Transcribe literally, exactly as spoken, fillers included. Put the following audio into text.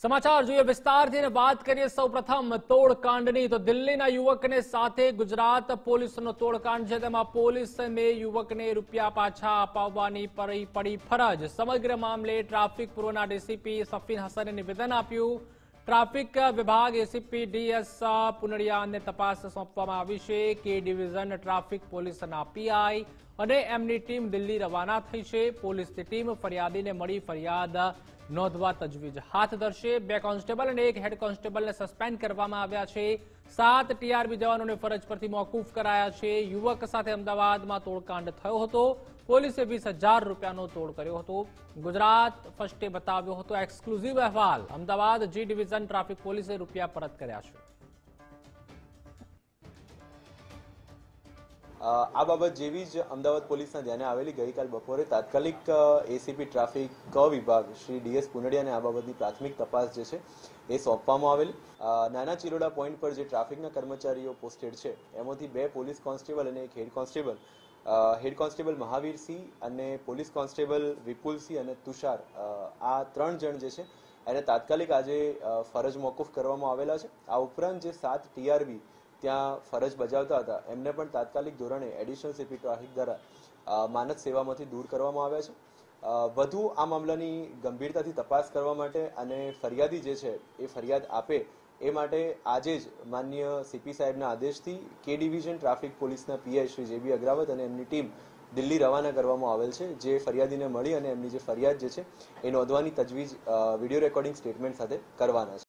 समाचार જોઈએ વિસ્તારથી વાત કરીએ સૌપ્રથમ તોડકાંડની તો દિલ્હીના યુવકને સાથે ગુજરાત પોલીસનો તોડકાંડ છે તેમાં પોલીસને યુવકને રૂપિયા પાછા અપાવવાની પડી ફરજ સમગ્ર મામલે ટ્રાફિક પૂર્વના ડીસીપી સફીન હસને નિવેદન આપ્યું ટ્રાફિક વિભાગ એસીપી ડીએસ પુનડિયાને તપાસ સોંપવામાં આવી છે કે ડિવિઝન ટ્રાફિક પોલીસના પીઆઈ અને એમની ટીમ દિલ્હી રવાના થઈ છે પોલીસની ટીમ ફરિયાદીને મળી ફરિયાદ નોંધવા તજવીજ હાથ ધરશે બે કોન્સ્ટેબલ અને એક હેડ કોન્સ્ટેબલને સસ્પેન્ડ કરવામાં આવ્યા છે સાત ટીઆરબી જવાનોને ફરજ પરથી મોકૂફ કરાયા છે યુવક સાથે અમદાવાદમાં તોડકાંડ થયો હતો પોલીસે વીસ હજાર રૂપિયાનો તોડ કર્યો હતો ગુજરાત ફર્સ્ટે બતાવ્યો હતો એક્સક્લુઝિવ અહેવાલ અમદાવાદ જી ડિવિઝન ટ્રાફિક પોલીસે રૂપિયા પરત કર્યા છે આ બાબત જેવી જ અમદાવાદ પોલીસના ધ્યાને આવેલી ગઈકાલ બપોરે તાત્કાલિક એસીપી ટ્રાફિક ક વિભાગ શ્રી ડીએસ પુનડિયાને આ બાબતની પ્રાથમિક તપાસ જે છે એ સોંપવામાં આવેલ નાના ચિરોડા પોઈન્ટ પર જે ટ્રાફિકના કર્મચારીઓ પોસ્ટેડ છે એમાંથી બે પોલીસ કોન્સ્ટેબલ અને એક head constable head constable Mahavirsinh અને પોલીસ કોન્સ્ટેબલ વિપુલસિંહ અને તુષાર આ ત્રણ જણ જે છે એને તાત્કાલિક આજે ફરજ મોકૂફ કરવામાં આવેલા છે આ ઉપરાંત જે સાત ટીઆરબી ત્યાં ફરજ બજાવતા હતા એમને પણ તાત્કાલિક ધોરણે એડિશનલ સીપી ટ્રાફિક દ્વારા માનદ સેવામાંથી દૂર કરવામાં આવ્યા છે વધુ આ મામલાની ગંભીરતાથી તપાસ કરવા માટે અને ફરિયાદી જે છે એ ફરિયાદ આપે એ માટે આજે જ માનનીય સીપી સાહેબના આદેશથી કે ડિવિઝન ટ્રાફિક પોલીસના પીઆઈ શ્રી જેબી અગ્રાવત અને એમની ટીમ દિલ્હી રવાના કરવામાં આવેલ છે જે ફરિયાદીને મળી અને એમની જે ફરિયાદ જે છે એ નોંધવાની તજવીજ વિડીયો રેકોર્ડિંગ સ્ટેટમેન્ટ સાથે કરવાના છે।